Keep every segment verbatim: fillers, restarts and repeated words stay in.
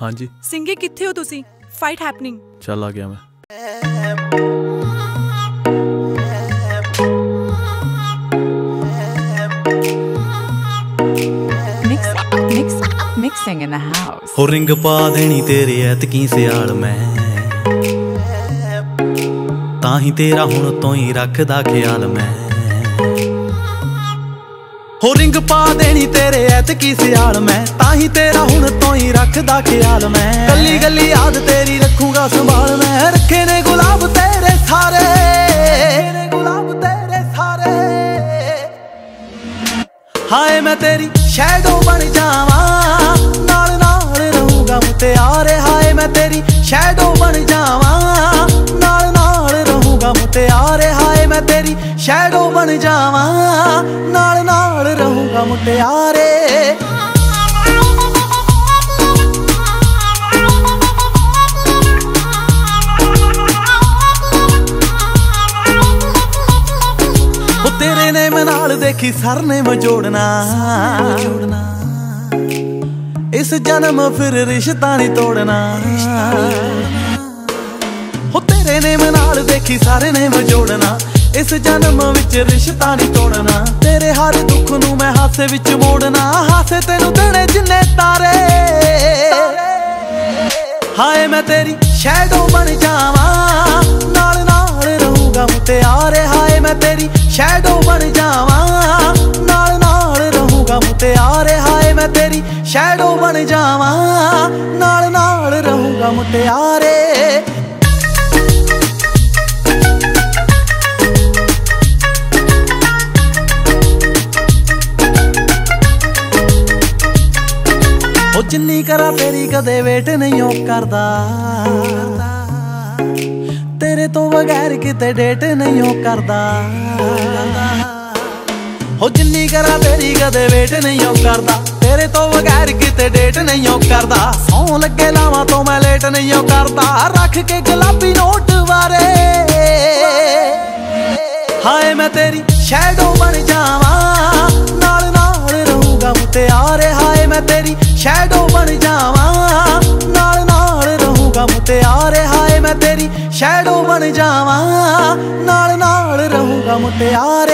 हाँ जी ਸਿੰਘੇ ਕਿੱਥੇ ਹੋ ਤੁਸੀਂ? Fight happening. चल आ गया मैं। Mix, mix, mixing in the house. हो रिंग पा देनी तेरे ऐतकी सियाल मैं ताही तेरा हुण तो ही रखदा ख्याल मैं। हो रिंग पा देनी तेरे ऐतकी सियाल मैं ताही तेरा हुण तो ही रखदा ख्याल मैं। गली गली याद तेरी रखूंगा संभाल मैं। रखे ने गुलाब तेरे सारे गुलाब तेरे सारे हाय मैं तेरी शैडो बन जावा नाल नाल रहूंगा मुटियारे। हाय मैं तेरी शैडो बन जावा नाल नाल रहूंगा मुटियारे। हाय मैं तेरी शैडो बन जावा नाल नाल रहूंगा मुटियारे। तेरे ने मैं नाल देखी सर ने मैं जोड़ना इस जन्म फिर रिश्ता नहीं तोड़ना। हो तेरे ने मैं नाल देखी सारे ने मैं जोड़ना इस जन्म विच रिश्ता नहीं तोड़ना। तेरे हर दुख नू मैं हासे विच मोड़ना हासे तेनू देने जिन्ने तारे। हाय मैं तेरी शैडो बन जावा नाल नाल रहूंगा मुटियारे। हाय मैं तेरी शैडो बन जावा नाल नाल रहूंगा मुटियारे। हाय मैं तेरी शैडो बन जावा नाल नाल रहूंगा मुटियारे। ओ जिन्नी करा तेरी कदे वेट नहीं ओ करदा तेरे तो बगैर किते डेट नहीं ओ करदा। हो जिन्नी करा तेरी कदे वेट नहीं ओ करदा तेरे तो बगैर किते डेट नहीं ओ करदा। सौ लगे लावां तो मैं लेट नहीं ओ करदा रख के गुलाबी नोट वारे। हाय मैं तेरी शैडो बन जावा नाल नाल रहूंगा मुटियारे। हाय मैं तेरी शैडो बन जावा नाल नाल रहूंगा मुटियारे। हाय मैं तेरी शैडो बन जावा नाल नाल रहूंगा मुटियारे।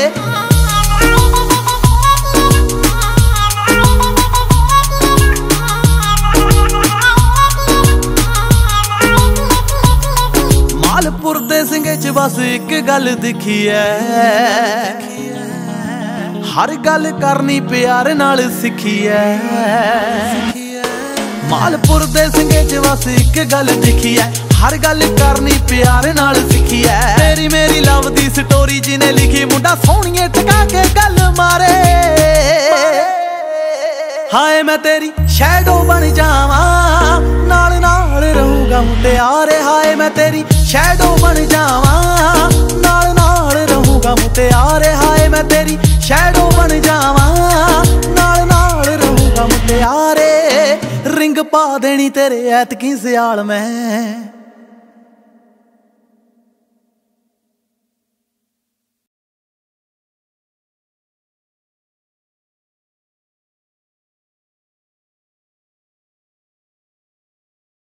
मालपुर दे ਸਿੰਘੇ च बस एक गल दिखी है हर गल करनी प्यार नाल सिखी है। मालपुर दे ਸਿੰਘੇ च बस एक गल दिखी है हर गल करनी प्यार नाल सिखी है। तेरी मेरी लव दी स्टोरी जिने लिखी मुंडा सोहणिए टका के गल मारे। हाय मैं तेरी शैडो बन जावा नाल नाल रहूंगा मुटियारे। हाय मैं तेरी शैडो बन जावा नाल नाल रहूंगा मुटियारे। हाय मैं तेरी शैडो बन जावा नाल नाल रहूंगा मुटियारे। रिंग पा देनी तेरे ऐतकी सियाल मैं